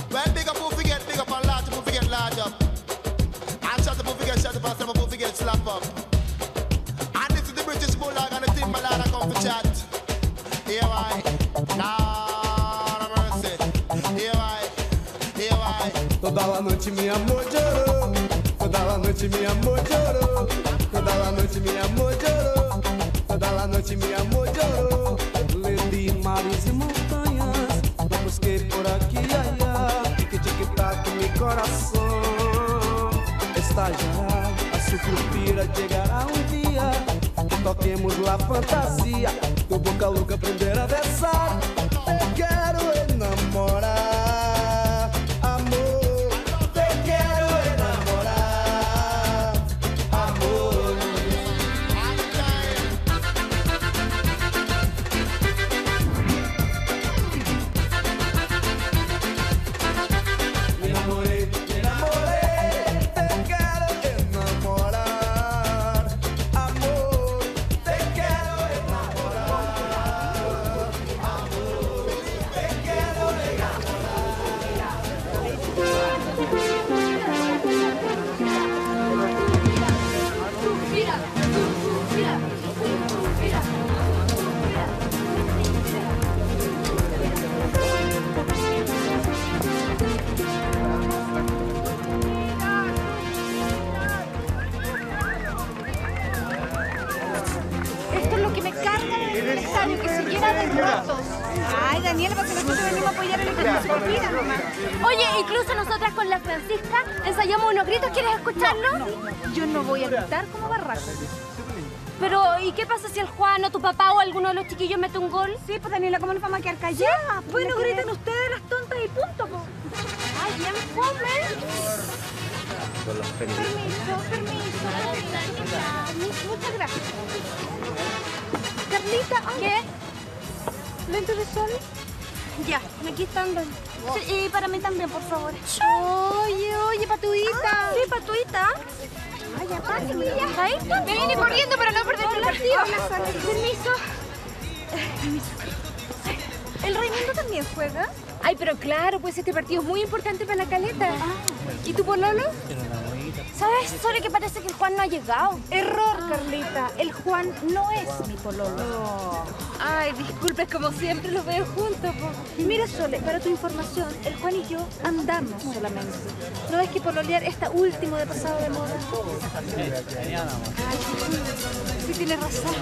Well, big up who forget, big up and large up who forget large up. And shut up who forget, shut up and slap up who forget slap up. And this is the British Bulldog and the Timberland I come for chat. Here I, Lord of mercy. Here I. Toda la noite meu amor chorou. Toda la noite meu amor chorou. Toda la noite meu amor chorou. Toda la noite meu amor chorou. Levei mares e montanhas, busquei por aqui, ai, ai. Tic-tic-tac, meu coração está gelado. A sucupira chegará dia. Toquemos lá fantasia. Tua boca louca aprender a dançar. Eu quero enamorar. Ay, Daniela, porque nosotros venimos a apoyar a la Iglesia nomás. Oye, incluso nosotras con la Francisca ensayamos unos gritos. ¿Quieres escucharlos? No, yo no voy a gritar como barraco. Pero, ¿y qué pasa si el Juan o tu papá o alguno de los chiquillos mete un gol? Sí, pues Daniela, ¿cómo nos vamos a quedar calladas? Bueno, griten ustedes las tontas y punto, po. Ay, bien fome. Con los Permiso. Muchas gracias. Carlita, ¿qué? ¿Lentes de sol? Ya, aquí están dos. Sí, y para mí también, por favor. Oye, Patuita. Sí, Patuita. Ay, ya, pásame ya. ¿Ahí? Me vine corriendo para no perder el partido. Permiso. ¿El Raimundo también juega? Ay, pero claro, pues este partido es muy importante para la caleta. ¿Y tu pololo? ¿Sabes, Sole, que parece que el Juan no ha llegado? Error, Carlita. El Juan no es mi pololo. Ay, disculpe, como siempre los veo juntos. Mira, Sole, para tu información, el Juan y yo andamos solamente. ¿No ves que pololear está último de pasado de moda? Ay, sí tienes razón.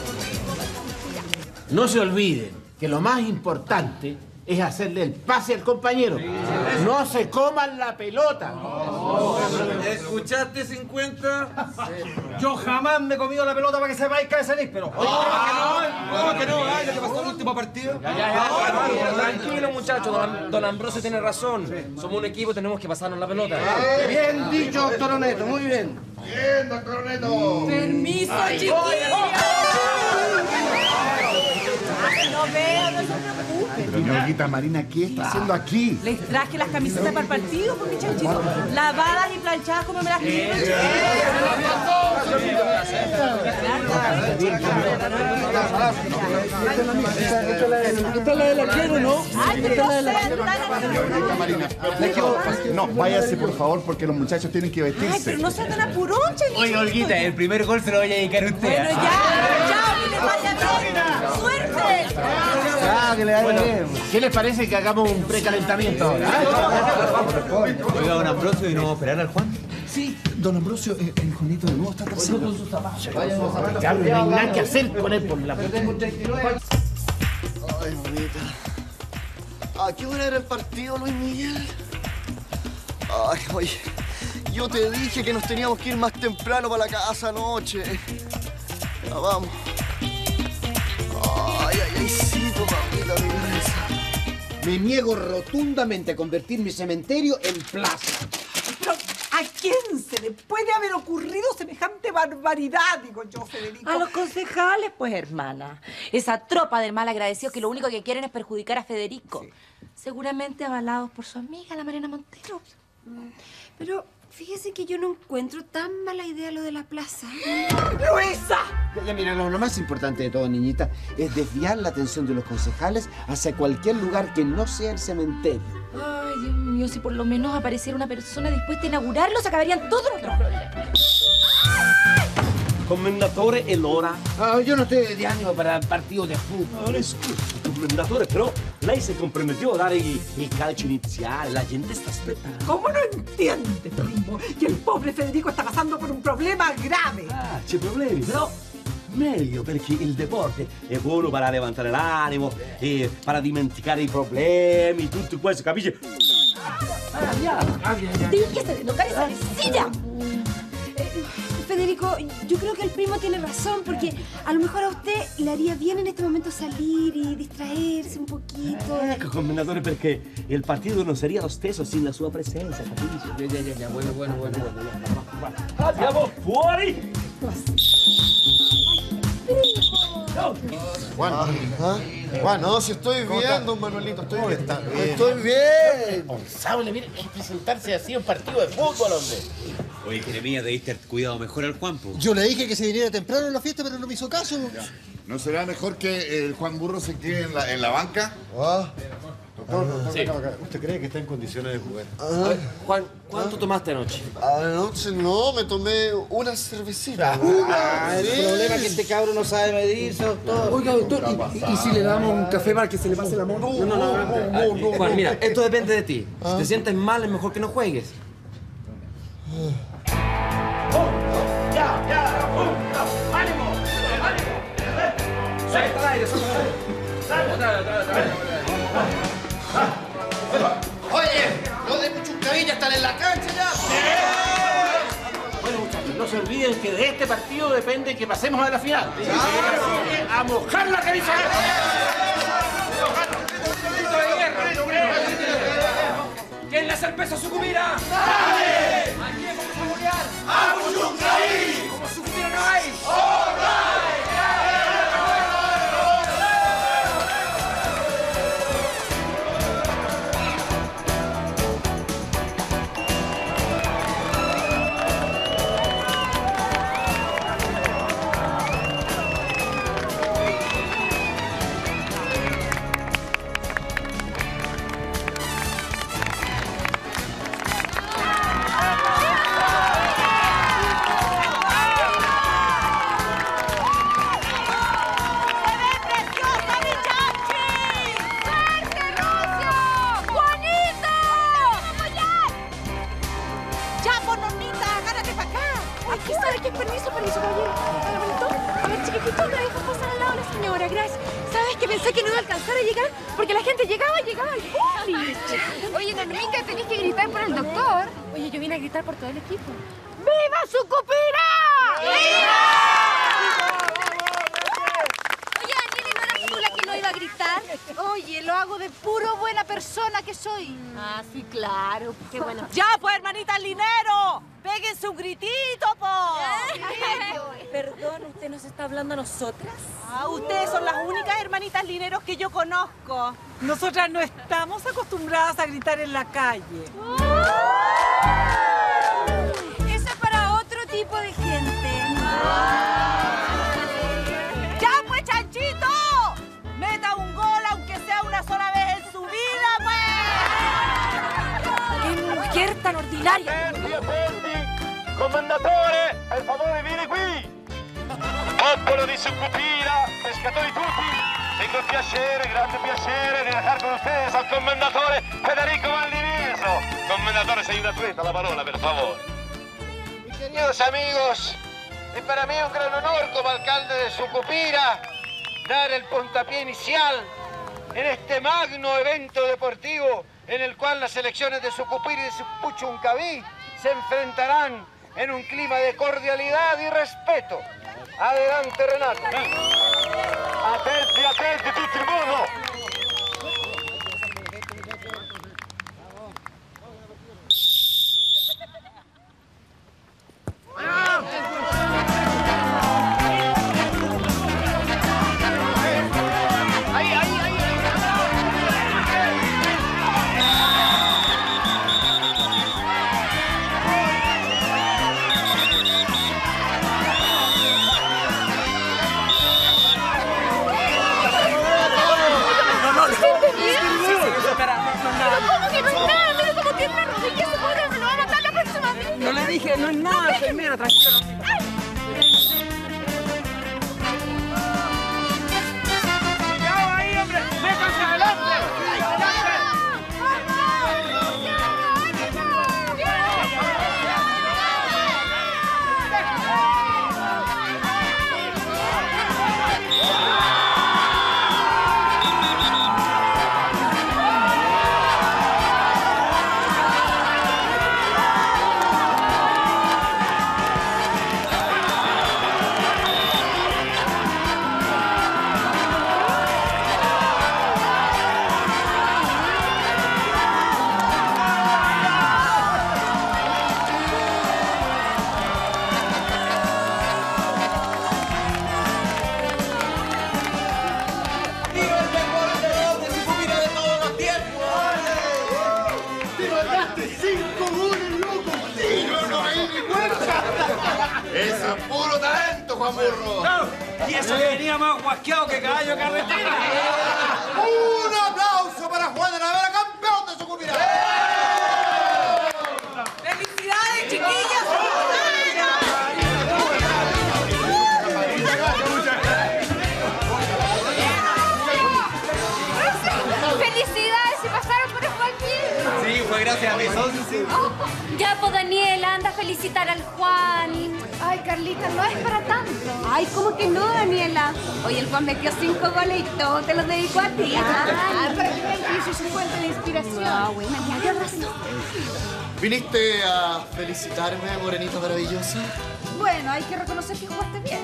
No se olviden que lo más importante es hacerle el pase al compañero. No se coman la pelota. ¿Escuchaste, 50? Yo jamás me he comido la pelota para que sepáis que salís, pero... ¿Cómo que no? Ay, lo que pasó en el último partido. Tranquilo, muchachos. Don Ambrosio tiene razón. Somos un equipo, tenemos que pasarnos la pelota. Bien dicho, doctor Oneto, muy bien. Bien, doctor Oneto. Permiso, chiquillos. No veo, no se preocupen. Pero, señorita Marina, ¿qué está haciendo aquí? Les traje las camisetas para el partido, porque chanchito, lavadas y planchadas como me las quiero. Esta es la del arquero, ¿no? Señorita Marina, no, váyase por favor porque los muchachos tienen que vestirse. Ay, pero no sean tan apurón, chanchito. Oye, Olguita, el primer gol se lo voy a dedicar a usted. Bueno, ya, chao, que les vaya bien. ¡Suerte! Ah, que le vaya bien. ¿Qué les parece que hagamos un precalentamiento ahora? Oiga, don Ambrosio, ¿y no vamos a esperar al Juan? Sí, don Ambrosio, el Juanito de nuevo está atrasado. Cabrón, no hay nada que hacer con él por la puta. Ay, mamita. ¿A qué hora era el partido, Luis Miguel? Ay, oye, yo te dije que nos teníamos que ir más temprano para la casa anoche. Ya vamos. Ay, sí, mamita, mira esa. Me niego rotundamente a convertir mi cementerio en plaza. Pero, ¿a quién se le puede haber ocurrido semejante barbaridad, digo yo, Federico? A los concejales, pues, hermana. Esa tropa de malagradecidos que lo único que quieren es perjudicar a Federico. Sí. Seguramente avalados por su amiga, la Mariana Montero. Pero fíjese que yo no encuentro tan mala idea lo de la plaza. ¡Luisa! Ya, mira, lo más importante de todo, niñita, es desviar la atención de los concejales hacia cualquier lugar que no sea el cementerio. Ay, Dios mío, si por lo menos apareciera una persona dispuesta a inaugurarlo, se acabarían todos nuestros problemas. Commendatore, e l'ora? Yo no estoy de ánimo para partidos de fútbol. Scusi, commendatore, però lei si comprometió a dare il calcio iniziale, la gente sta aspettando. ¿Cómo no entiende, primo? Que el pobre Federico está pasando por un problema grave. Ah, c'è problemi, però meglio perché il deporte è buono per levantare l'animo e per dimenticare i problemi, tutto questo, capisci? Déjese de tocar esa mesilla. Federico, yo creo que el primo tiene razón, porque a lo mejor a usted le haría bien en este momento salir y distraerse un poquito. Ecco, commendatore, perché il partito non sarebbe lo stesso sin la sua presenza, capisci? Ya, bueno. Andiamo fuori! Juan, no, si estoy bien, don Manuelito, estoy bien. Estoy bien. Responsable, mire, hay que presentarse así a un partido de fútbol, hombre. Oye, Jeremías, debiste haber cuidado mejor al Juanpo. Yo le dije que se viniera temprano en la fiesta, pero no me hizo caso. ¿No será mejor que el Juan Burro se quede en la banca? Doctor, Sí. ¿usted cree que está en condiciones de jugar? Juan, ¿cuánto tomaste anoche? Anoche no, me tomé una cervecita. El problema es que este cabro no sabe medirse, doctor. Oiga, doctor, ¿y si le damos un café para que se le pase el amor? No. Juan, mira, esto depende de ti. Si te sientes mal, es mejor que no juegues. ¡Ánimo! ¡Suelta el aire, suelta el aire! Oye, los de Puchuncavilla están en la cancha ya. Bueno, muchachos, no se olviden que de este partido depende que pasemos a la final. ¡A mojar la camisa! ¿Quién le hace el peso a Sucupira? ¡Dale! ¿A quién vamos a golear? ¡A Puchuncaví! ¡Como Sucupira no hay! ¡All right! Pensé que no iba a alcanzar a llegar porque la gente llegaba al público. Oye, Norminka, tenés que gritar por el doctor. Oye, yo vine a gritar por todo el equipo. ¡Viva Sucupira! ¡Viva! Oye, Daniela, ¿no eras tú la que no iba a gritar? Oye, lo hago de puro buena persona que soy. Ah, sí, claro. Qué bueno. ¡Ya, pues, hermanita Linero! ¡Péguense un gritito, po! Perdón, ¿usted nos está hablando a nosotras? Ah, ustedes son las únicas hermanitas Lineros que yo conozco. Nosotras no estamos acostumbradas a gritar en la calle. Eso es para otro tipo de gente. ¡Ya, pues, Chanchito! ¡Meta un gol, aunque sea una sola vez en su vida, pues! ¡Qué mujer tan ordinaria! Commendatore, per favore, vieni qui! Popolo di Sucupira, pescatori tutti, tengo il piacere, grande piacere di dejar con ustedes al commendatore Federico Valdivieso. Commendatore, sei un atleta, la parola, per favore. Mis queridos amigos, es para mí un gran honor como alcalde de Sucupira dar el puntapié inicial en este magno evento deportivo en el cual las selecciones de Sucupira y de Puchuncaví se enfrentarán en un clima de cordialidad y respeto. Adelante, Renato. Attenti, tutti il mondo! no es nada, enfermera, tranquila. ¡Cuidado ahí, hombre! ¡Métanse adelante! ¡Eso es puro talento, Juan Burro! No, y eso que venía más guasqueado que caballo carretera. ¡Un aplauso para Juan Aravena, campeón de Sucupira! ¡Felicidades, chiquillos! ¡Felicidades! ¡Se pasaron por el Joaquín! Sí, fue gracias a mi socio, sí. Ya, pues, Daniela, anda a felicitar al Juan. Ay, Carlita, no es para tanto. Ay, ¿cómo que no, Daniela? Oye, el Juan metió 5 goles y todo te los dedico a ti. Para que vean que yo soy su fuente de inspiración. No, güey, ya razón. ¿Viniste a felicitarme, morenito maravilloso? Bueno, hay que reconocer que jugaste bien.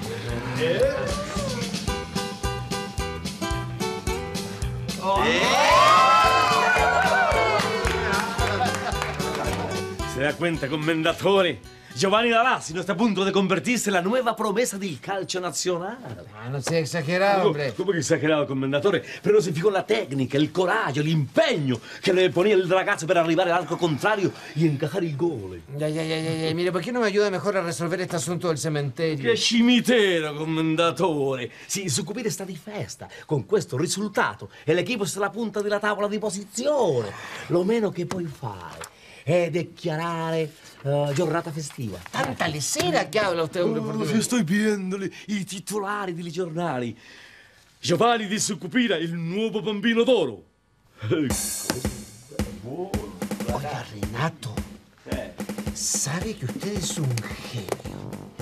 Se da cuenta, commendatore? Giovanni Dalazzi no está a punto de convertirse en la nueva promesa del calcio nazionale. Ah, no sea exagerado, hombre. ¿Cómo que exagerado, commendatore? Pero no se fijó en la técnica, el coraggio, el impegno que le ponía el ragazzo per arrivare all'arco contrario y encajar el gol. Ya. Mire, ¿por qué no me ayuda mejor a resolver este asunto del cementerio? Che cimitero, commendatore! Sì, Sucupira sta di festa. Con questo risultato e l'equipo sta alla punta della tavola di posizione. Lo meno che puoi fare è dichiarare giornata festiva. Tanta lesera que habla usted, hombre, por Dios. Sto viendoli i titolari dei giornali. Giovanni di Sucupira, il nuovo bambino d'oro. Oiga, Renato, ¿sabe que usted es un genio?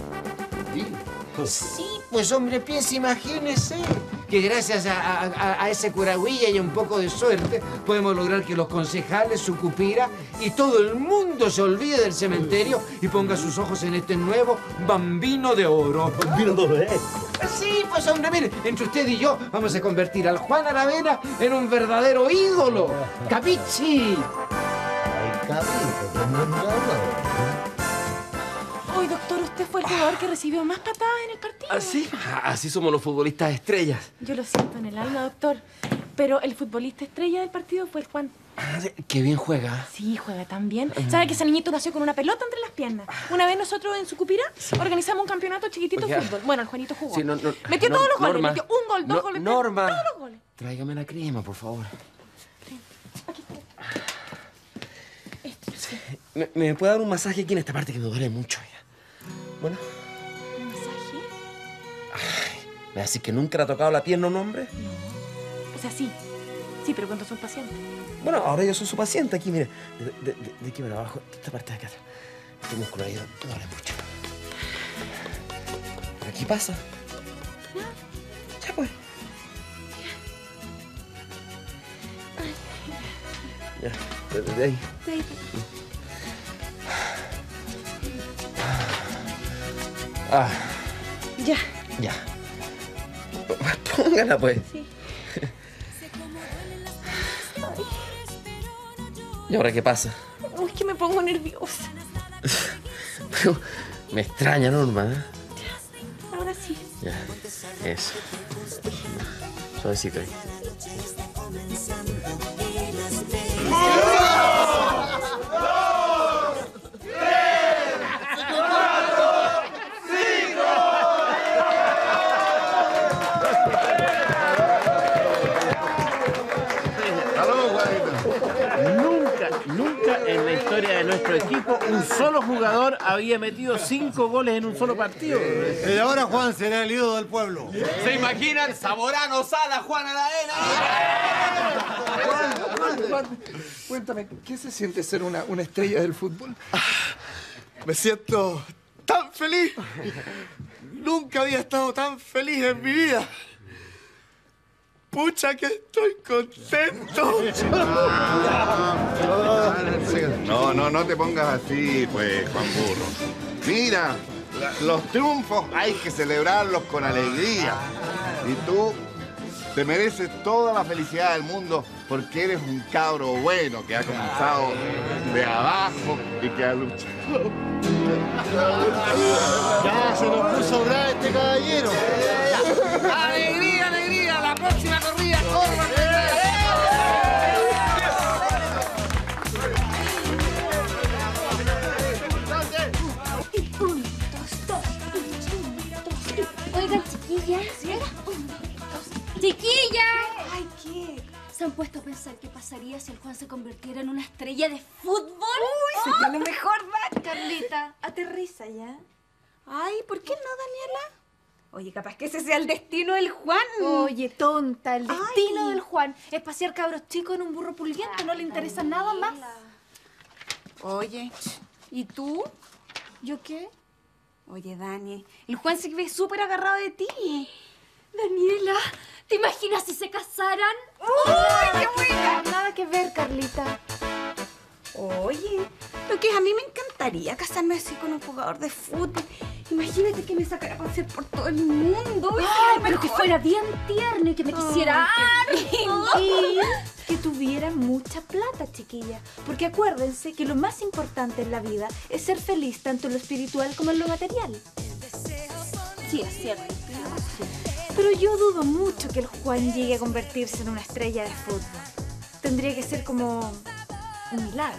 Sí, pues hombre, piense, imagínese que gracias a ese curagüilla y un poco de suerte podemos lograr que los concejales, Sucupira y todo el mundo se olvide del cementerio y ponga sus ojos en este nuevo bambino de oro. Bambino d'oro, Sí, pues hombre, mire, entre usted y yo vamos a convertir al Juan Aravena en un verdadero ídolo. ¿Capichi? Ay, capito, commendatore. Hoy, doctor, usted fue el jugador que recibió más patadas en el partido. ¿Así? Así somos los futbolistas estrellas. Yo lo siento en el alma, doctor. Pero el futbolista estrella del partido fue el Juan. Qué bien juega. Sí, juega tan bien. ¿Sabe que ese niñito nació con una pelota entre las piernas? Una vez nosotros en Sucupira organizamos un campeonato chiquitito de fútbol. Bueno, el Juanito jugó. Sí, metió todos los goles. Norma, Metió un gol, dos goles, Norma, todos los goles. tráigame la crema, por favor. Aquí está. ¿Me puede dar un masaje aquí en esta parte que me duele mucho? Bueno. ¿Un masaje? ¿Me va a decir que nunca le ha tocado la pierna a un hombre? No. O sea, sí. Sí, pero cuando son pacientes. Bueno, ahora yo soy su paciente aquí, mire. De aquí para abajo, esta parte de acá. Este músculo ahí me duele mucho. ¿Por aquí pasa? Ya, pues. Ya, de ahí. De ahí. Ah. Ya. Ya. Póngala, pues. Sí. ¿Y ahora qué pasa? Uy, que me pongo nerviosa. Me extraña, Norma, ¿eh? Ya, ahora sí. Ya, eso. Suavecito ahí. nunca en la historia de nuestro equipo un solo jugador había metido 5 goles en un solo partido. Y ahora Juan será el ídolo del pueblo. ¿Se imaginan? Zamorano, Sala, Juan Aravena. Juan, cuéntame, ¿qué se siente ser una estrella del fútbol? Me siento tan feliz. Nunca había estado tan feliz en mi vida. Pucha que estoy contento. No te pongas así, pues, Juan Burro. Mira, los triunfos hay que celebrarlos con alegría. Y tú te mereces toda la felicidad del mundo porque eres un cabro bueno que ha comenzado de abajo y que ha luchado. Ya se nos puso bravo este caballero. ¡Alegría, alegría! ¡La próxima corrida! ¡Corran! Oigan, chiquillas. ¡Chiquillas! Ay, ¿qué? ¿Se han puesto a pensar qué pasaría si el Juan se convirtiera en una estrella de fútbol? Uy, sería lo mejor, ¿verdad? Carlita, aterriza ya. Ay, ¿por qué no, Daniela? Oye, capaz que ese sea el destino del Juan. Oye, tonta, el destino del Juan es pasear cabros chicos en un burro pulguiento, no le interesa nada más. Oye, ¿y tú? ¿Yo qué? Oye, Dani, el Juan se ve súper agarrado de ti. Daniela, ¿te imaginas si se casaran? ¡Uy, qué buena! Nada que ver, Carlita. Oye, lo que es, a mí me encantaría casarme así con un jugador de fútbol. Imagínate que me sacara a pasear por todo el mundo. Ay, pero que fuera bien tierno y que me quisiera harto. Y que tuviera mucha plata, chiquilla. Porque acuérdense que lo más importante en la vida es ser feliz tanto en lo espiritual como en lo material. Sí, es cierto. Pero yo dudo mucho que el Juan llegue a convertirse en una estrella de fútbol. Tendría que ser como un milagro.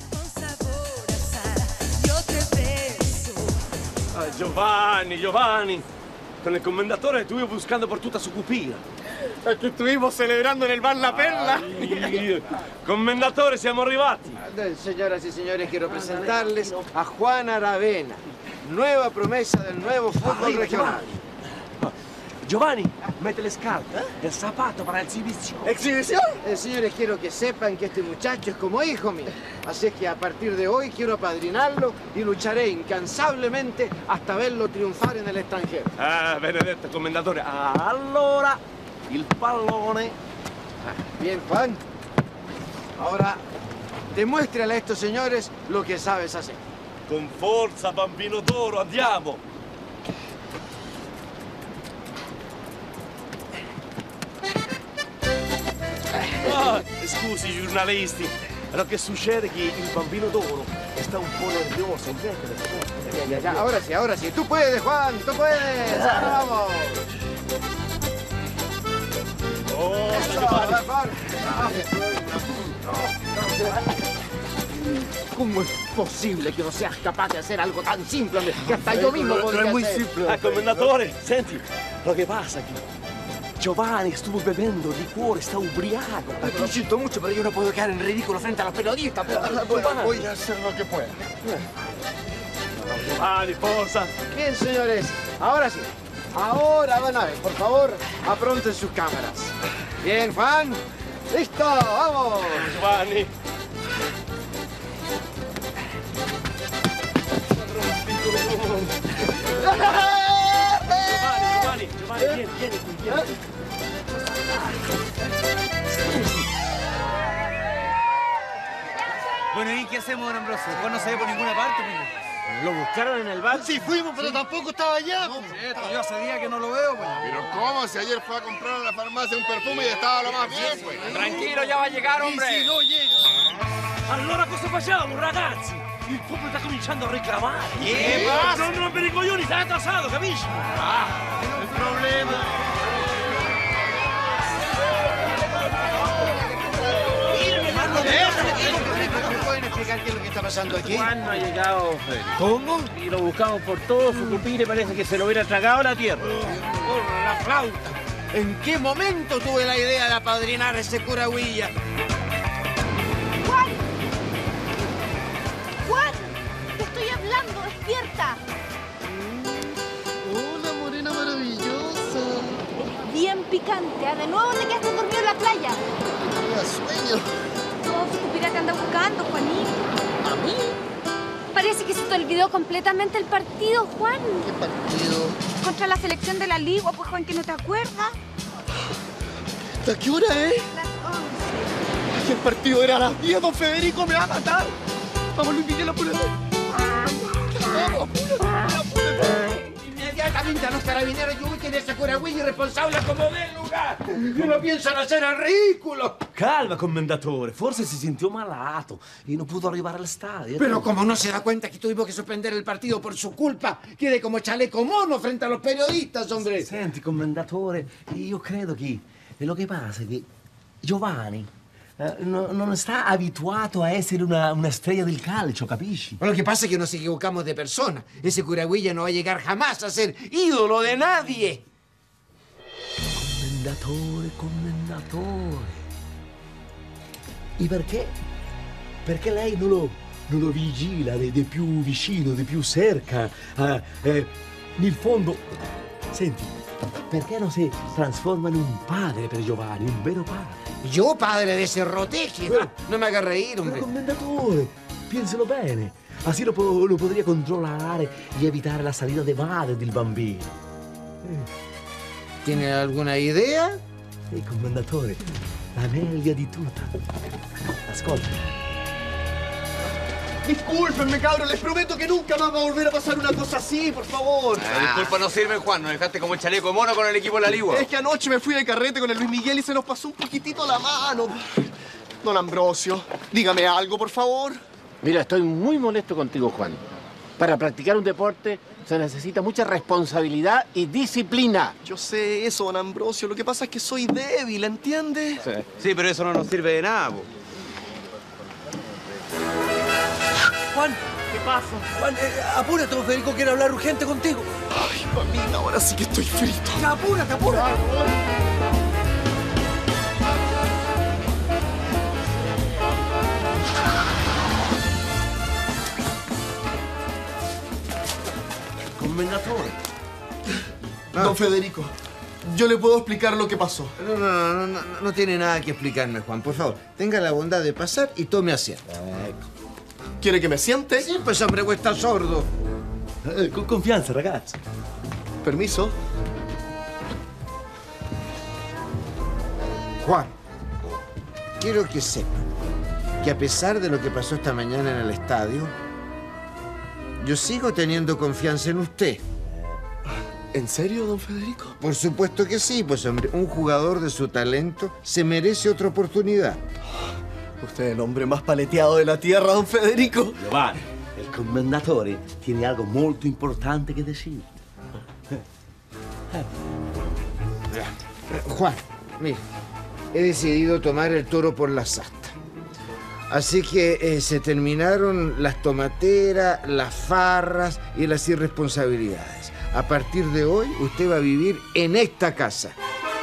Giovanni, con el commendatore estuve buscando por tutta Sucupira. Es que estuvimos celebrando en el bar La Perla. Commendatore, siamo arrivati. Señoras y señores, quiero presentarles a Juan Aravena, nueva promesa del nuevo fútbol regional. Giovanni, mete le scarpe, el zapato para exhibición. ¿Exhibición? Señores, quiero que sepan que este muchacho es como hijo mío. Así es que a partir de hoy quiero apadrinarlo y lucharé incansablemente hasta verlo triunfar en el extranjero. Ah, benedetto commendatore. Allora, il pallone. Bien, Juan. Ahora, demuéstrale a estos señores lo que sabes hacer. Con forza, bambino d'oro, andiamo. Scusi, giornalisti, lo che succede è che il bambino d'oro está un po' nervioso. Ya, ahora sí. Tú puedes, Juan, tú puedes. Ahora vamos. ¿Cómo es posible que no seas capaz de hacer algo tan simple que hasta yo mismo podría hacer? No es muy simple. Commendatore, senti, lo que pasa aquí. Giovanni estuvo bebiendo licor, está ubriaco. Lo siento mucho, pero yo no puedo quedar en ridículo frente a los periodistas. Voy a hacer lo que pueda. Giovanni, forza. Bien, señores, ahora sí. Ahora van a ver, por favor, apronten sus cámaras. Bien, Juan. ¡Listo! ¡Vamos! Giovanni. Giovanni, vieni qui. Bueno, ¿y qué hacemos, don Ambrosio? Juan no se ve por ninguna parte, pues. ¿Lo buscaron en el bar? Sí, fuimos, pero tampoco estaba allá. Yo hace días que no lo veo, pues. Pero ¿cómo? Si ayer fue a comprar a la farmacia un perfume y estaba lo más bien, pues. Tranquilo, ya va a llegar, hombre. Y si no llega... Allora cosa facciamo, ragazzi? Il popolo sta cominciando a reclamare. Che passa? Non rompere i coglioni, stai atrasato, capisci? El problema... ¿Me pueden explicar qué es lo que está pasando aquí? Juan no ha llegado, Freddy. ¿Cómo? Y lo buscamos por todo Sucupira y parece que se lo hubiera tragado la tierra. Por la flauta. ¿En qué momento tuve la idea de apadrinar ese curahuilla? ¡Juan! de nuevo te quedaste dormido en la playa. Tenía sueño. Oh, Sucupira te anda buscando, Juanito. ¿A mí? Parece que se te olvidó completamente el partido, Juan. ¿Qué partido? Contra la selección de la Ligua, pues, Juan, que no te acuerdas. ¿Hasta qué hora es? Las 11. El partido era a las 10, don Federico, me va a matar. Vamos, Luis Miguel, apúrate. Vamos, apúrate. Inmediatamente a los carabineros y ubiquen ese curagüillo irresponsable como del lugar. Que no piensan hacer el ridículo. Calma, commendatore. Forse si sintió malato y no pudo arribar al stadio. Pero como no se da cuenta que tuvimos que suspender el partido por su culpa, quede como chaleco mono frente a los periodistas, hombre. Senti, commendatore, io credo che lo che pasa è che Giovanni non sta abituato a essere una estrella del calcio, capisci? Lo que pasa es que nos equivocamos de persona. Ese curagüilla no va a llegar jamás a ser ídolo de nadie. Commendatore. E perché? Perché lei non lo vigila di più vicino, di più cerca. Nel fondo, senti, perché non si trasforma in un padre per Giovanni, un vero padre? Yo, padre de ese roteje. No me haga reír, hombre. Pero, commendatore, piénselo bene. Así lo podría controllare e evitare la salita di madre del bambino. ¿Tiene alguna idea? Sì, commendatore, la meglio di tutta. Ascolta. Discúlpenme, cabros, les prometo que nunca más va a volver a pasar una cosa así, por favor. La disculpa no sirve, Juan. Nos dejaste como el chaleco mono con el equipo de la Ligua. Es que anoche me fui de carrete con el Luis Miguel y se nos pasó un poquitito la mano. Don Ambrosio, dígame algo, por favor. Mira, estoy muy molesto contigo, Juan. Para practicar un deporte se necesita mucha responsabilidad y disciplina. Yo sé eso, don Ambrosio. Lo que pasa es que soy débil, ¿entiende? Sí, pero eso no nos sirve de nada, po. Juan, ¿qué pasa? Juan, apúrate, don Federico quiere hablar urgente contigo. Ay, mamita, ahora sí que estoy frito. Ya, apúrate, apúrate. Commendatore. Don Federico, yo le puedo explicar lo que pasó. No tiene nada que explicarme, Juan. Por favor, tenga la bondad de pasar y tome asiento. ¿Quiere que me siente? Sí, pues hombre, vos estás sordo. Con confianza, ragazzi. Permiso. Juan, quiero que sepa que a pesar de lo que pasó esta mañana en el estadio, yo sigo teniendo confianza en usted. ¿En serio, don Federico? Por supuesto que sí, pues hombre, un jugador de su talento se merece otra oportunidad. Usted es el hombre más paleteado de la tierra, don Federico. Giovanni, el commendatore tiene algo molto importante que decir. Juan, mire, he decidido tomar el toro por la asta. Así que se terminaron las tomateras, las farras y las irresponsabilidades. A partir de hoy, usted va a vivir en esta casa.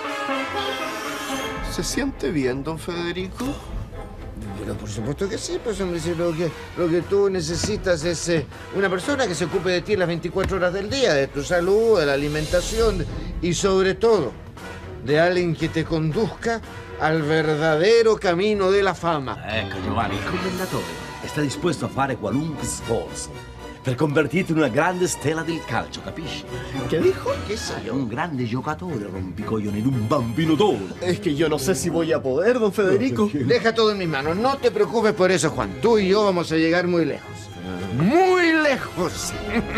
¿Se siente bien, don Federico? Pero por supuesto que sí, pues hombre, si lo que tú necesitas es una persona que se ocupe de ti las 24 horas del día, de tu salud, de la alimentación y sobre todo de alguien que te conduzca al verdadero camino de la fama. Ecco, Giovanni, il commendatore sta disposto a fare qualunque sforzo per convertirti in una grande stella del calcio, capisci? ¿Qué dijo? Che sei un grande giocatore, rompicoglioni, un bambino d'oro. Es que yo no sé si voy a poder, don Federico. Deja todo en mis manos, no te preocupes por eso, Juan. Tú y yo vamos a llegar muy lejos. ¡Muy lejos!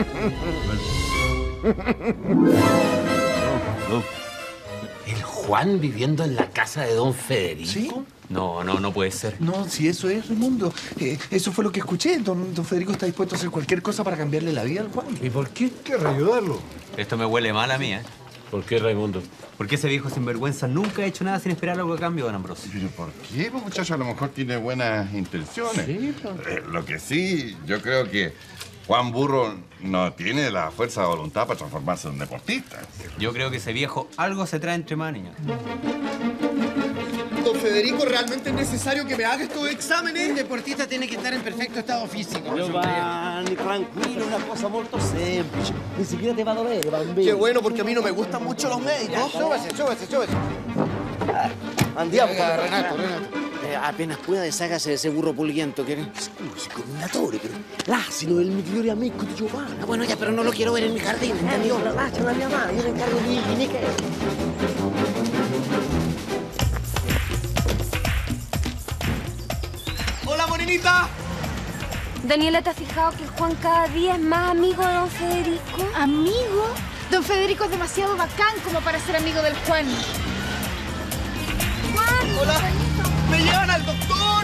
¿El Juan viviendo en la casa de don Federico? ¿Sí? No puede ser. No, si eso es, Raimundo. Eso fue lo que escuché. Don Federico está dispuesto a hacer cualquier cosa para cambiarle la vida al Juan. ¿Y por qué? Quiero ayudarlo. Esto me huele mal a mí, ¿eh? ¿Por qué, Raimundo? Porque ese viejo sinvergüenza nunca ha hecho nada sin esperar algo a cambio, don Ambrosio. ¿Pero por qué? Pues, muchacho, a lo mejor tiene buenas intenciones. Sí, Lo que sí, yo creo que Juan Burro no tiene la fuerza de voluntad para transformarse en un deportista. Yo creo que ese viejo algo se trae entre manos. Don Federico, ¿realmente es necesario que me haga estos exámenes? Un deportista tiene que estar en perfecto estado físico. Giovanni, tranquillo, una cosa molto semplice. Ni siquiera te va a doler, bambino. Qué bueno, porque a mí no me gustan mucho los médicos. Súbase. Andiamo. Renato. Apenas pueda, deshágase de ese burro pulguiento, ¿quieres? Scusi, commendatore, però l'asino è il migliore amico di Giovanna. Bueno, ya, pero no lo quiero ver en mi jardín, ¿entendió? Lascia la mia mano, io mi incargo di Michele. ¡Hola, morenita! Daniela, ¿te has fijado que el Juan cada día es más amigo de don Federico? ¿Amigo? Don Federico es demasiado bacán como para ser amigo del Juan. ¡Juan! ¡Hola! ¡Me llevan al doctor!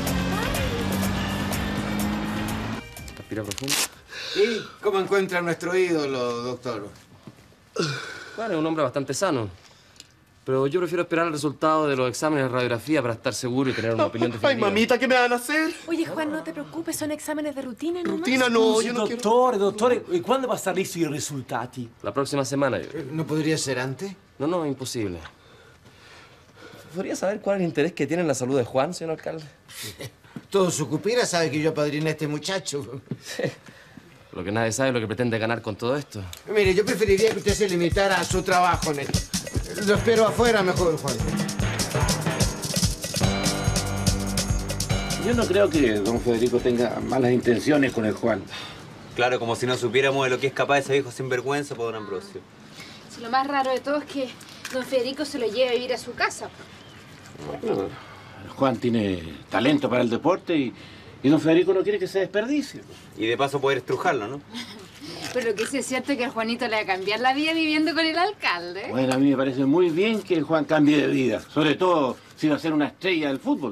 Respira profundo. ¿Y cómo encuentra nuestro ídolo, doctor? Bueno, es un hombre bastante sano. Pero yo prefiero esperar el resultado de los exámenes de radiografía para estar seguro y tener una opinión definitiva. ¡Ay, mamita, qué me van a hacer! Oye, Juan, no te preocupes, son exámenes de rutina nomás. Rutina no, yo no quiero... Dottore, e quando va a estar listo i risultati? La próxima semana. ¿No podría ser antes? No, imposible. ¿Podría saber cuál es el interés que tiene en la salud de Juan, señor alcalde? Todo Sucupira sabe que yo apadriné a este muchacho. Lo que nadie sabe es lo que pretende ganar con todo esto. Mire, yo preferiría que usted se limitara a su trabajo, Neto. Lo espero afuera mejor, Juan. Yo no creo que don Federico tenga malas intenciones con el Juan. Claro, como si no supiéramos de lo que es capaz ese viejo sinvergüenza por don Ambrosio. Sí, lo más raro de todo es que don Federico se lo lleve a vivir a su casa. Bueno, Juan tiene talento para el deporte y don Federico no quiere que se desperdicie. Y de paso poder estrujarlo, ¿no? Pero lo que sí es cierto es que a Juanito le va a cambiar la vida viviendo con el alcalde. Bueno, a mí me parece muy bien que el Juan cambie de vida. Sobre todo si va a ser una estrella del fútbol.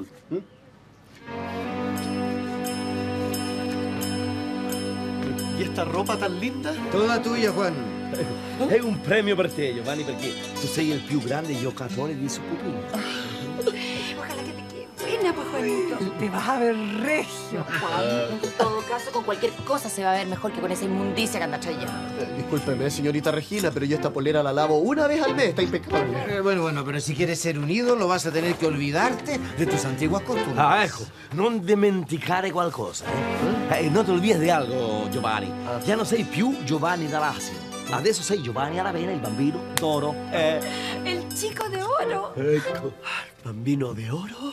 ¿Y esta ropa tan linda? Toda tuya, Juan. È un premio per te, Giovanni, perché tu sei il più grande giocatore di Sucupira. Ojalá que te quede buena, pues, Juanito. Te vas a ver regio, Juan. En todo caso, con cualquier cosa se va a ver mejor que con esa inmundicia que anda trayendo. Discúlpeme, señorita Regina, pero yo esta polera la lavo una vez al mes, está impecable. Bueno, pero si quieres ser un ídolo vas a tener que olvidarte de tus antiguas costumbres. Ah, ecco, non dimenticare qualcosa, non ti olvides di algo, Giovanni. Ya non sei più Giovanni D'Alessio. Adesso sei Giovanni Aravena, il bambino d'oro. El chico de oro. Ecco, il bambino de oro.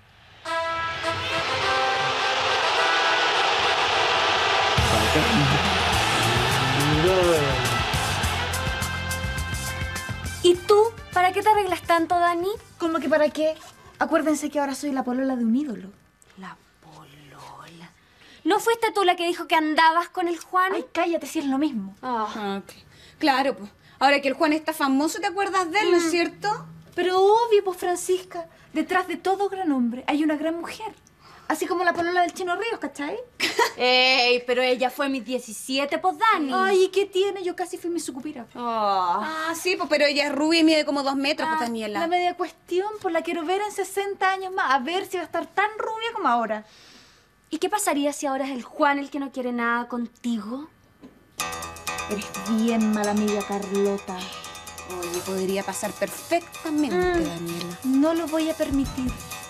¿Y tú? ¿Para qué te arreglas tanto, Dani? ¿Cómo que para qué? Acuérdense que ahora soy la polola de un ídolo. La polola. ¿No fuiste tú la que dijo que andabas con el Juan? Ay, cállate, si es lo mismo. Claro, pues. Ahora que el Juan está famoso, ¿te acuerdas de él, no es cierto? Pero obvio, pues, Francisca. Detrás de todo gran hombre hay una gran mujer. Así como la polola del Chino Ríos, ¿cachai? Ey, pero ella fue mis 17, pues, Dani. Ay, ¿y qué tiene? Yo casi fui mi Sucupira. Sí, pues, pero ella es rubia y mide como 2 metros, pues, Daniela. La media cuestión, pues la quiero ver en 60 años más. A ver si va a estar tan rubia como ahora. ¿Y qué pasaría si ahora es el Juan el que no quiere nada contigo? Eres bien mala amiga, Carlota. Oye, podría pasar perfectamente, Daniela. No lo voy a permitir.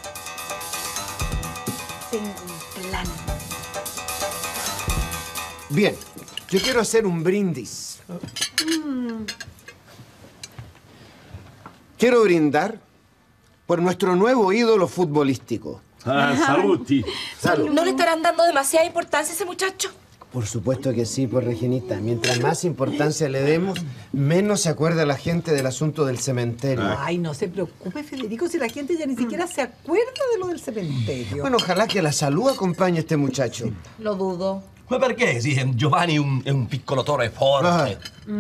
Tengo un plan. Bien, yo quiero hacer un brindis. Quiero brindar por nuestro nuevo ídolo futbolístico. Saluti. Salud. ¿No le estarán dando demasiada importancia a ese muchacho? Por supuesto que sí, pues, Reginita. Mientras más importancia le demos, menos se acuerda la gente del asunto del cementerio. Ay, no se preocupe, Federico, si la gente ya ni siquiera se acuerda de lo del cementerio. Bueno, ojalá que la salud acompañe a este muchacho. Lo dudo. Ma perché? Sì, Giovanni è un piccolotore forte.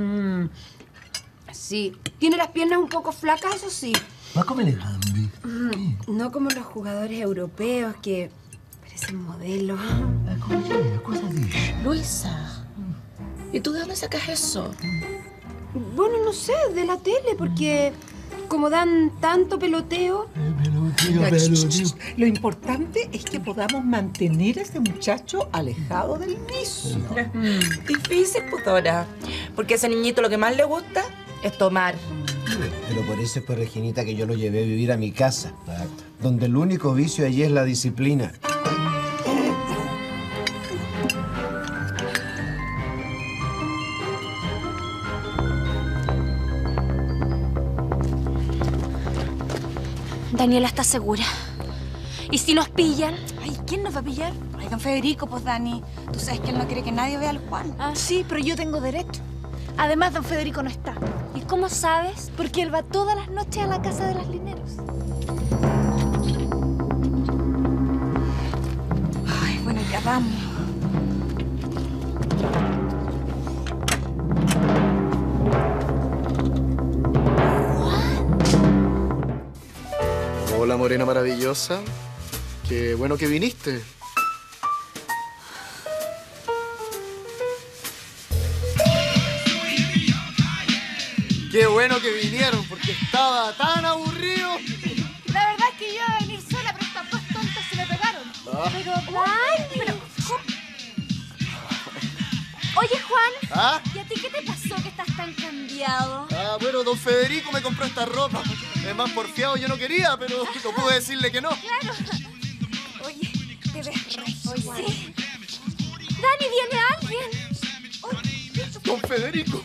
Sí. Tiene las piernas un poco flacas, eso sí. Ma come le gambe? No como los jugadores europeos que parecen modelos. Cosa dici? Luisa, ¿y tú de dónde sacas eso? Bueno, no sé, de la tele, porque como dan tanto peloteo... Lo importante es que podamos mantener a ese muchacho alejado del vicio. Difícil, putora. Porque a ese niñito lo que más le gusta es tomar. Pero por eso es, pues, Reginita, que yo lo llevé a vivir a mi casa, donde el único vicio allí es la disciplina. Daniela está segura. ¿Y si nos pillan? Ay, ¿quién nos va a pillar? Ay, don Federico, pues, Dani. Tú sabes que él no quiere que nadie vea al Juan. Sí, pero yo tengo derecho. Además, don Federico no está. ¿Y cómo sabes? Porque él va todas las noches a la casa de las Lineros. Ay, bueno, ya vamos. Hola, morena maravillosa. Qué bueno que viniste. Qué bueno que vinieron, porque estaba tan aburrido. La verdad es que yo iba a venir sola, pero estas dos tontas se me pegaron. Pero, Dani... Oye, Juan, ¿Ah? ¿y a ti qué te pasó que estás tan cambiado? Ah, bueno, don Federico me compró esta ropa. Es más porfiado, yo no quería, pero no pude decirle que no. Claro. Oye, te ves re. Oye, sí. Dani, ¿viene alguien? Don Federico.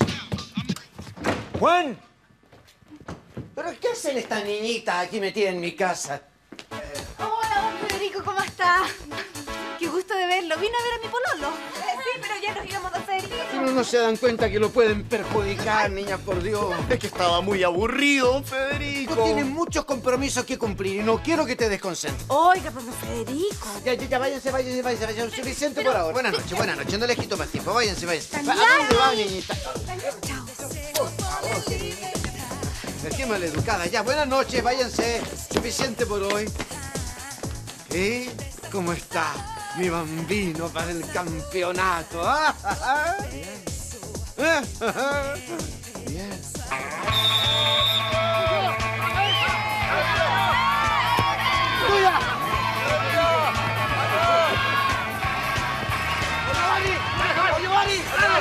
¡Juan! ¿Pero qué hacen estas niñitas aquí metidas en mi casa? Hola, don Federico, ¿cómo está? Qué gusto de verlo. Vino a ver a mi pololo. Sí, pero ya nos íbamos, don Federico. Pero no se dan cuenta que lo pueden perjudicar, niñas, por Dios. Es que estaba muy aburrido, don Federico. Tú tienes muchos compromisos que cumplir y no quiero que te desconcentres. Oiga, pero don Federico. Ya, váyanse. Suficiente por ahora. Buenas noches. No les quito más tiempo. Váyanse. ¿A Daniela. dónde van, niñita? Chao. Qué maleducada. Ya, buenas noches, váyanse. Suficiente por hoy. ¿Y cómo está mi bambino para el campeonato? Bien. ¡Tuya! ¡Giovanni!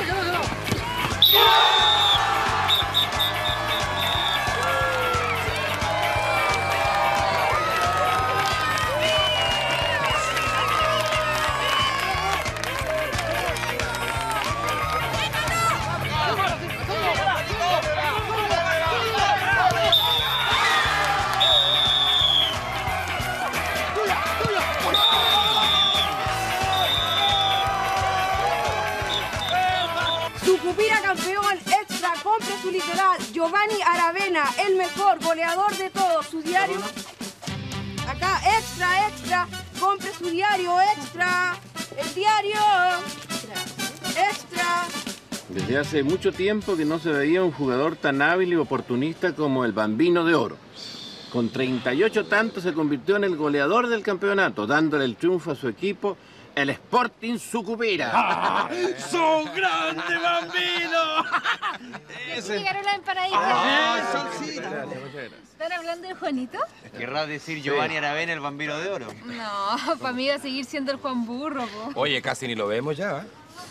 Sucupira campeón extra, compre su literal. Giovanni Aravena, el mejor goleador de todos. Su diario. Acá, extra, compre su diario, extra. El diario. Extra. Desde hace mucho tiempo que no se veía un jugador tan hábil y oportunista como el Bambino de Oro. Con 38 tantos se convirtió en el goleador del campeonato, dándole el triunfo a su equipo, el Sporting Sucupira. ¡Son grande, Bambino! ¿Llegaron las empanaditas? Sí. ¿Están hablando de Juanito? ¿Querrás decir Giovanni Aravena, el Bambino de Oro? No, para mí va a seguir siendo el Juan Burro, po. Oye, casi ni lo vemos ya.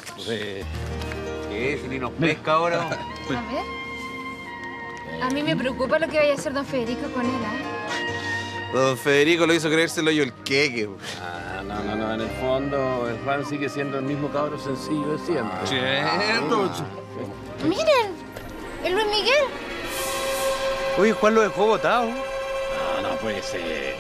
¿Qué? Si ni nos pesca ahora. A ver. A mí me preocupa lo que vaya a hacer don Federico con él, Don Federico lo hizo creérselo yo el queque. No, en el fondo el Juan sigue siendo el mismo cabro sencillo de siempre. Cierto. Miren, el Luis Miguel. Oye, Juan lo dejó botado. No puede ser.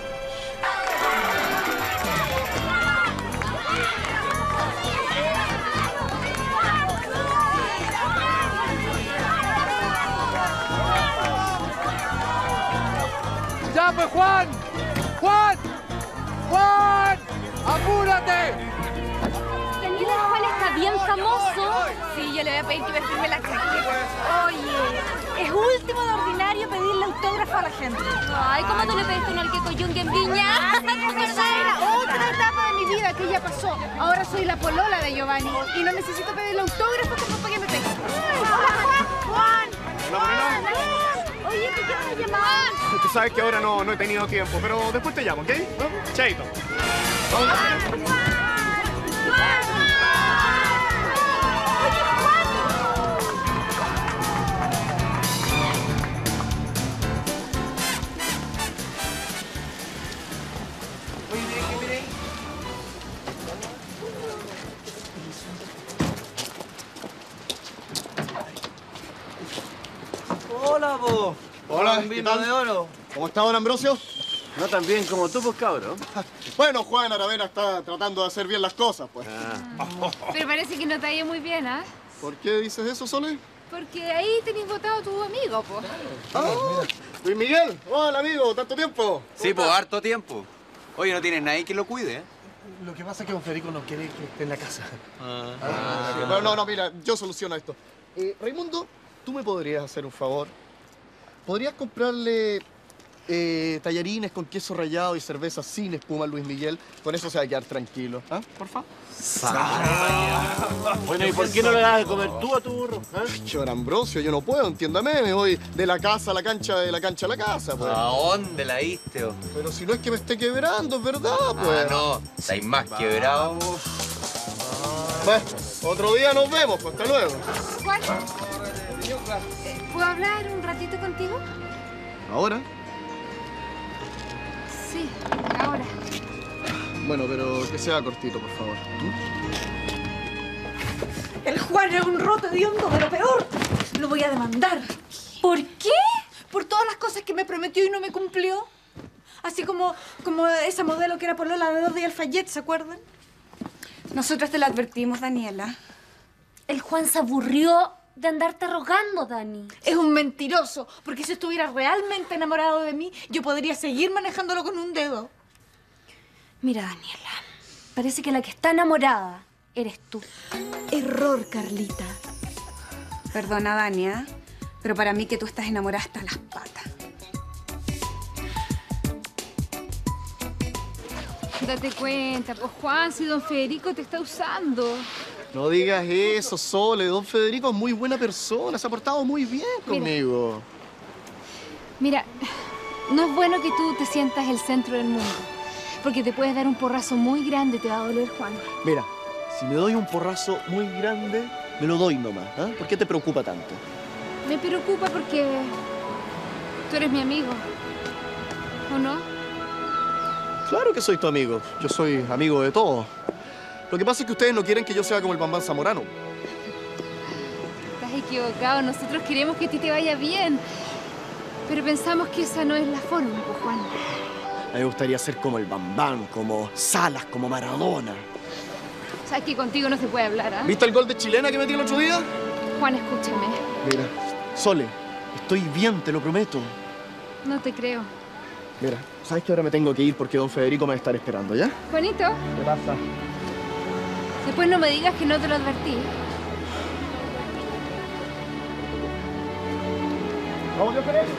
¡Ya, pues, Juan! ¡Juan! ¡Juan! ¡Apúrate! Daniela, Juan está bien famoso. Sí, yo le voy a pedir que me firme la chaqueta. Oye, es último de ordinario pedirle autógrafo a la gente. Ay, ¿cómo tú le pediste uno al que coyunque en Viña? Esa era otra etapa de mi vida que ya pasó. Ahora soy la polola de Giovanni y no necesito pedirle autógrafo como para que me pegue. ¡Juan! Oye, ¿te quiero llamar? Tú sabes que ahora no he tenido tiempo, pero después te llamo, ¿ok? Chaito. Hola, po. Hola, Bambino ¿qué tal? de Oro. ¿Cómo está, don Ambrosio? No tan bien como tú, pues, cabrón. Bueno, Juan Aravena está tratando de hacer bien las cosas, pues. Pero parece que no te ha ido muy bien, ¿ah? ¿Por qué dices eso, Sole? Porque ahí tenéis votado a tu amigo, pues. Luis Miguel, hola amigo, ¿tanto tiempo? Sí, pues harto tiempo. Oye, no tienes nadie que lo cuide, ¿eh? Lo que pasa es que don Federico no quiere que esté en la casa. No, mira, yo soluciono esto. Raimundo, ¿tú me podrías hacer un favor? ¿Podrías comprarle tallarines con queso rallado y cerveza sin espuma a Luis Miguel? Con eso se va a quedar tranquilo. ¿Ah? Por favor. Bueno, ¿y por qué no le das de comer tú a tu burro? Señor Ambrosio, yo no puedo, entiéndame. Me voy de la casa a la cancha, de la cancha a la casa, pues. ¿A dónde la diste, oh? Pero si no es que me esté quebrando, es verdad, pues. No, estáis más quebrado. Bueno, otro día nos vemos, pues hasta luego. Juan, ¿puedo hablar un ratito contigo? ¿Ahora? Sí, ahora. Bueno, pero que sea cortito, por favor. El Juan es un roto hediondo de lo peor. Lo voy a demandar. ¿Por qué? Por todas las cosas que me prometió y no me cumplió. Así como esa modelo que era polola de 2 días al Fayette, ¿se acuerdan? Nosotras te lo advertimos, Daniela. El Juan se aburrió de andarte rogando, Dani. Es un mentiroso, porque si estuviera realmente enamorado de mí, yo podría seguir manejándolo con un dedo. Mira, Daniela, parece que la que está enamorada eres tú. Error, Carlita. Perdona, Dania, pero para mí que tú estás enamorada hasta las patas. Date cuenta, pues Juan, si don Federico te está usando. No digas eso, Sole. Don Federico es muy buena persona. Se ha portado muy bien conmigo. Mira, no es bueno que tú te sientas el centro del mundo. Porque te puedes dar un porrazo muy grande, te va a doler, Juan. Mira, si me doy un porrazo muy grande, me lo doy nomás. ¿Eh? ¿Por qué te preocupa tanto? Me preocupa porque tú eres mi amigo, ¿o no? Claro que soy tu amigo. Yo soy amigo de todos. Lo que pasa es que ustedes no quieren que yo sea como el Bambán Zamorano. Estás equivocado. Nosotros queremos que a ti te vaya bien. Pero pensamos que esa no es la forma, pues, Juan. A mí me gustaría ser como el Bambán, como Salas, como Maradona. Sabes que contigo no se puede hablar, ¿ah? ¿Viste el gol de chilena que metí el otro día? Juan, escúchame. Mira, Sole, estoy bien, te lo prometo. No te creo. Mira, ¿sabes que ahora me tengo que ir porque don Federico me va a estar esperando, ya? Juanito, ¿Qué pasa? después no me digas que no te lo advertí. ¿Cómo yo creo?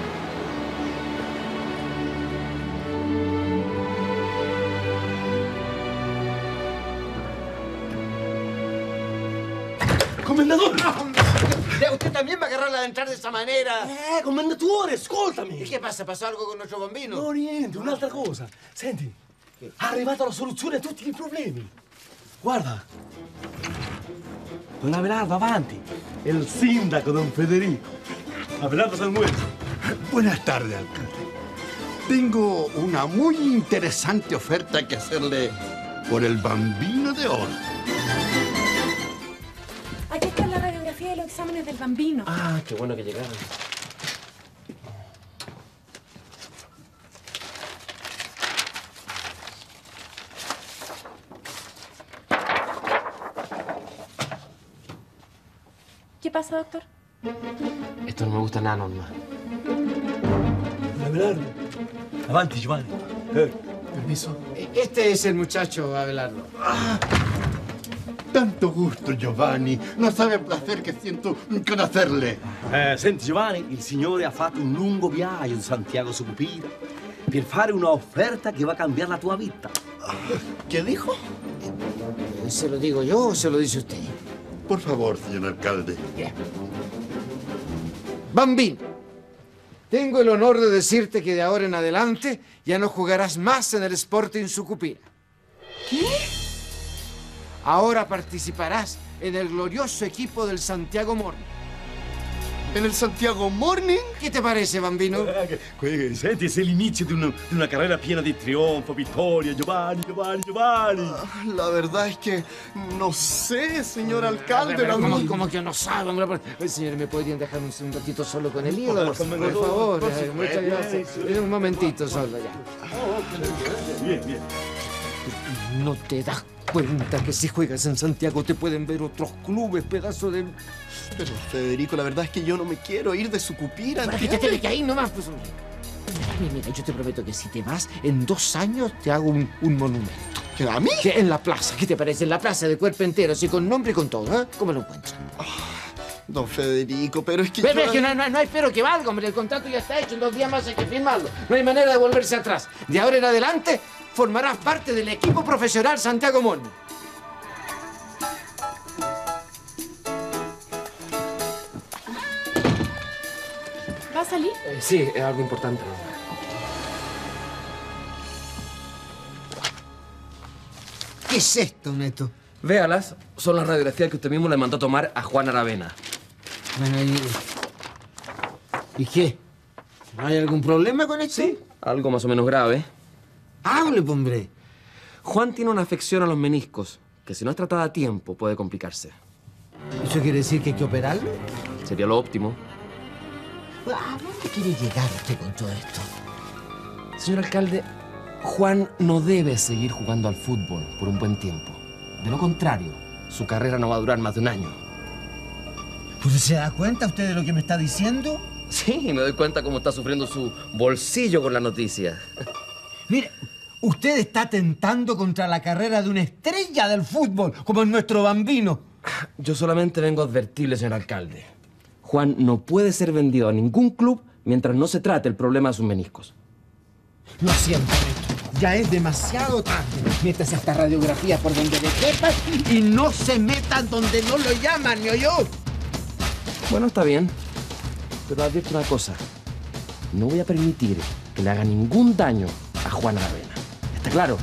¡Comendador! ¿Usted también va a agarrarla de entrar de esa manera? Commendatore, ascoltami! ¿Y qué pasa? ¿Pasó algo con nuestro bambino? No, niente, un'altra cosa. Senti, è arrivata la soluzione a tutti i problemi. Guarda. Don Abelardo, avanti. El sindaco, don Federico. Abelardo Sanguenzo. Buenas tardes, alcalde. Tengo una muy interesante oferta que hacerle por el Bambino de Oro. Aquí está la radiografía de los exámenes del Bambino. Ah, qué bueno que llegaron. ¿Qué pasa, doctor? Esto no me gusta nada, Norma. Abelardo. Avanti, Giovanni. Permiso. Este es el muchacho, Abelardo. Tanto gusto, Giovanni. Non sabe il placer che siento conocerle. Senti, Giovanni, il signore ha fatto un lungo viaggio di Santiago su Cupira per fare una offerta che va a cambiare la tua vita. ¿Qué dijo? ¿Se lo digo yo o se lo dice usted? Por favor, señor alcalde. Bien. Bambino, tengo el honor de decirte que de ahora en adelante ya no jugarás más en el Sporting Sucupira. ¿Qué? Ahora participarás en el glorioso equipo del Santiago Morning. en el Santiago Morning. ¿Qué te parece, bambino? Senti, è l'inizio di una carriera piena di trionfo, vittoria, Giovanni. La verdad es que no sé, señor alcalde. ¿Cómo que no sabe, hombre? Señor, ¿me podrían dejar un ratito solo con el ídolo? Por favor, muchas gracias. Un momentito solo, ya. Bien. ¿No te das cuenta que si juegas en Santiago te pueden ver otros clubes, pedazo de... Pero, Federico, la verdad es que yo no me quiero ir de Sucupira. Para quítate de que ahí nomás, pues. Mira, yo te prometo que si te vas, en 2 años te hago un monumento. ¿Que a mí? Que en la plaza. ¿Qué te parece? En la plaza de cuerpo entero, así con nombre y con todo, ¿eh? ¿Cómo lo encuentras? Don Federico, pero es que Pero es que no hay pero que valga, hombre. El contrato ya está hecho. En 2 días más hay que firmarlo. No hay manera de volverse atrás. De ahora en adelante, formarás parte del equipo profesional Santiago Morning. ¿Va a salir? Sí, es algo importante. ¿Qué es esto, Neto? Véalas, son las radiografías que usted mismo le mandó a tomar a Juan Aravena. Bueno, ¿y qué? ¿No hay algún problema con esto? Sí, algo más o menos grave. Hable, hombre. Juan tiene una afección a los meniscos, que si no es tratada a tiempo puede complicarse. ¿Eso quiere decir que hay que operarlo? Sería lo óptimo. ¿A dónde quiere llegar usted con todo esto? Señor alcalde, Juan no debe seguir jugando al fútbol por un buen tiempo. De lo contrario, su carrera no va a durar más de un año. ¿Pues se da cuenta usted de lo que me está diciendo? Sí, me doy cuenta cómo está sufriendo su bolsillo con la noticia. Mire, usted está atentando contra la carrera de una estrella del fútbol, como es nuestro Bambino. Yo solamente vengo a advertirle, señor alcalde. Juan no puede ser vendido a ningún club mientras no se trate el problema de sus meniscos. Lo siento, Neto. Ya es demasiado tarde. Métase a esta radiografía por donde le quepa y no se metan donde no lo llaman, ¿me oyó? Bueno, está bien. Pero advierto una cosa. No voy a permitir que le haga ningún daño a Juan Aravena. ¿Está claro?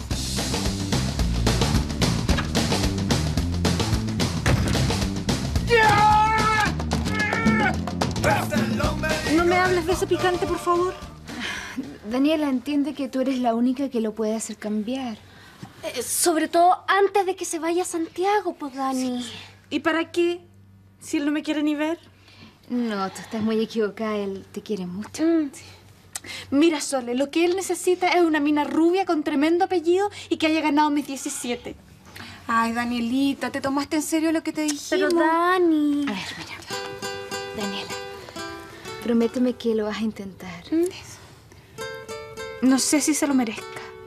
No me hables de ese picante, por favor. Daniela entiende que tú eres la única que lo puede hacer cambiar. Sobre todo antes de que se vaya a Santiago, pues, Dani. ¿Y para qué? Si él no me quiere ni ver. No, tú estás muy equivocada. Él te quiere mucho. Sí. Mira, Sole, lo que él necesita es una mina rubia con tremendo apellido y que haya ganado mis 17. Ay, Danielita, ¿te tomaste en serio lo que te dijimos? Pero, Dani... A ver, mira. Daniela, prométeme que lo vas a intentar. No sé si se lo merezca.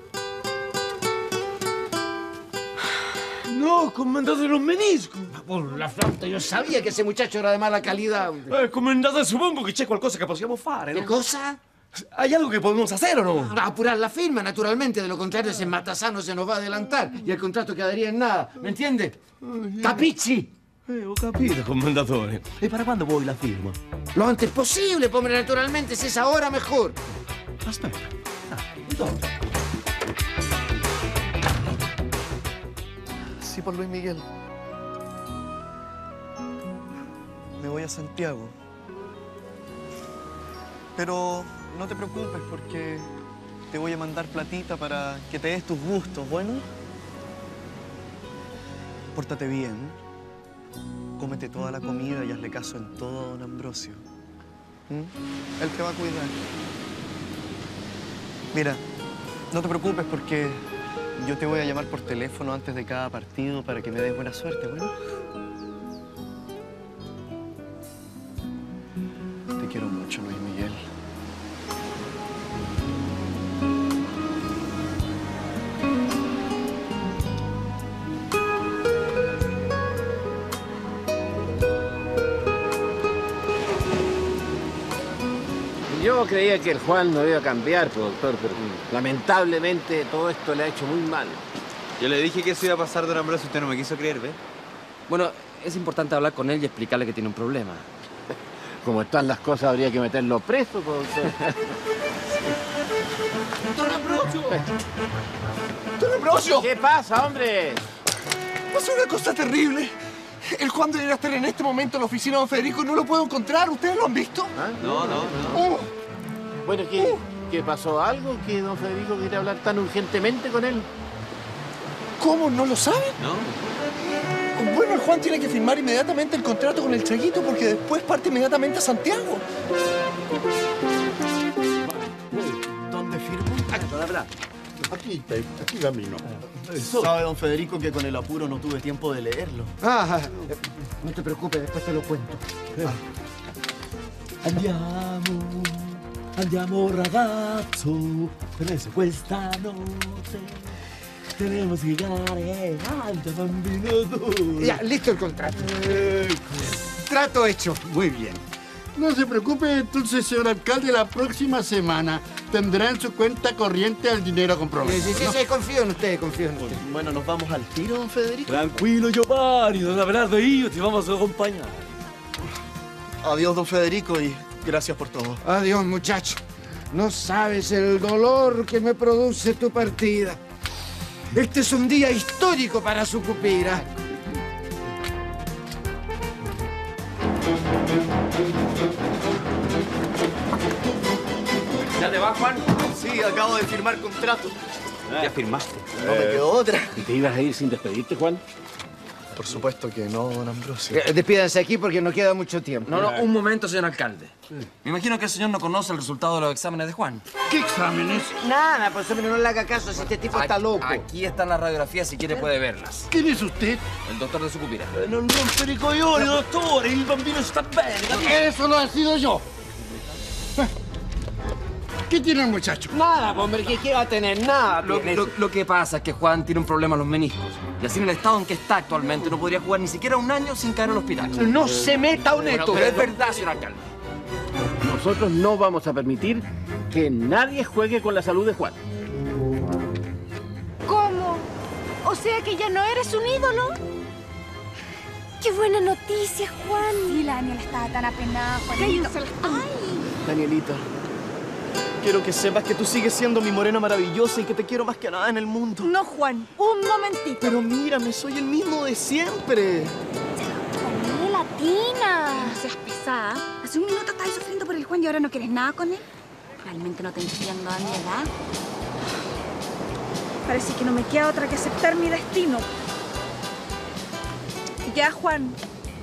No, comandante de los meniscos. Por la flauta, yo sabía que ese muchacho era de mala calidad. Comandante, supongo che c'è qualcosa che possiamo fare, no? ¿Qué cosa? ¿Hay algo que podemos hacer o no? Apurar la firma, naturalmente. De lo contrario, ese matasano se nos va a adelantar y el contrato quedaría en nada. ¿Me entiende? ¡Capichi! Ho capito, commendatore. E para quando vuoi la firma? Lo antes posible, hombre, naturalmente. Si es ahora, mejor. Aspetta. Sí, por Luis Miguel. Me voy a Santiago. Pero no te preocupes porque te voy a mandar platita para que te des tus gustos, ¿bueno? Pórtate bien. Cómete toda la comida y hazle caso en todo a don Ambrosio. Él te va a cuidar. Mira, no te preocupes porque yo te voy a llamar por teléfono antes de cada partido para que me des buena suerte, ¿bueno? Te quiero mucho, Luis Miguel. Yo creía que el Juan no iba a cambiar, doctor, pero lamentablemente todo esto le ha hecho muy mal. Yo le dije que eso iba a pasar, don Ambrosio, usted no me quiso creer, ¿ves? Bueno, es importante hablar con él y explicarle que tiene un problema. Como están las cosas, habría que meterlo preso, doctor. ¡Don Ambrosio! ¡Don Ambrosio! ¿Qué pasa, hombre? Pasó una cosa terrible. El Juan debería estar en este momento en la oficina de don Federico y no lo puedo encontrar. ¿Ustedes lo han visto? No. Bueno, ¿qué pasó? ¿Algo que don Federico quiere hablar tan urgentemente con él? ¿Cómo? ¿No lo saben? No. Bueno, el Juan tiene que firmar inmediatamente el contrato con el Chaguito porque después parte inmediatamente a Santiago. ¿Dónde firmo? Aquí camino. Sabe don Federico que con el apuro no tuve tiempo de leerlo. No te preocupes, después te lo cuento. Andiamo ragazzo, adesso questa notte tenemos que llegar antes, bambino duro. Ya, listo el contrato. Trato hecho. Muy bien. No se preocupe, entonces, señor alcalde, la próxima semana tendrá en su cuenta corriente el dinero comprometido. Sí, confío en usted, Bueno, ¿nos vamos al tiro, don Federico? Tranquilo, Giovanni, don Abelardo y yo te vamos a acompañar. Adiós, don Federico, y gracias por todo. Adiós, muchacho. No sabes el dolor que me produce tu partida. Este es un día histórico para Sucupira. ¿Ya te vas, Juan? Sí, acabo de firmar contrato. Ya firmaste. No me quedó otra. ¿Y te ibas a ir sin despedirte, Juan? Por supuesto que no, don Ambrosio. Despídanse aquí porque no queda mucho tiempo. No, un momento, señor alcalde. Me imagino que el señor no conoce el resultado de los exámenes de Juan. ¿Qué exámenes? Nada, pues hombre, no le haga caso si este tipo está loco. Aquí están las radiografías, si quiere puede verlas. ¿Quién es usted? El doctor de Sucupira. Non rompere coglioni, dottore, il bambino sta bene, capito? Eso lo ha sido yo. ¿Qué tiene el muchacho? Nada, hombre, ¿qué va a tener? Nada. Lo que pasa es que Juan tiene un problema en los meniscos. Y así en el estado en que está actualmente no podría jugar ni siquiera un año sin caer al hospital. No se meta honesto. Pero es verdad, señor alcalde. Nosotros no vamos a permitir que nadie juegue con la salud de Juan. ¿Cómo? O sea que ya no eres un ídolo. Qué buena noticia, Juan. Sí, la Daniela estaba tan apenada, Juanito. Danielita, quiero que sepas que tú sigues siendo mi morena maravillosa y que te quiero más que nada en el mundo. No, Juan, un momentito. Pero mírame, soy el mismo de siempre. Daniela, Tina. No seas pesada. Hace un minuto estabas sufriendo por el Juan y ahora no quieres nada con él. Realmente no te entiendo, Daniela. Parece que no me queda otra que aceptar mi destino. Ya, Juan.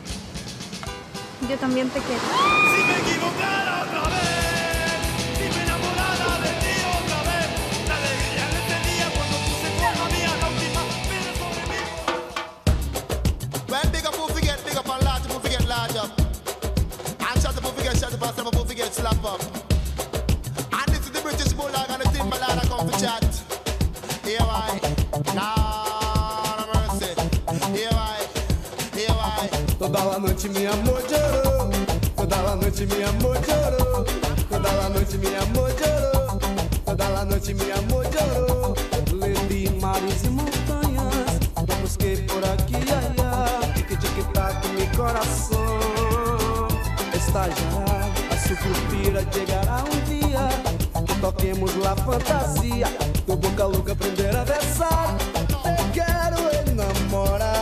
Yo también te quiero. Si me equivocara otra vez, si me enamorara de ti otra vez, la alegría de este día cuando puse como mía la última vez sobre mí. Well, big up, who forget, big up, and large, who forget, large up. And shut up, who forget, who forget, slap up. And this is the British Bulldog and the Timberland, I come for chat. Here I, Lord of mercy. Here I. Toda la noite mi amor llorou, toda la noite mi amor llorou, toda la noite mi amor llorou, toda la noite mi amor llorou. Le di mares e montanhas, busquei por aqui e allá, tic-tic-tac mi coração estallará, a Sucupira llegará dia, que toquemos la fantasia, tu boca louca aprender a besar, te quero enamorar.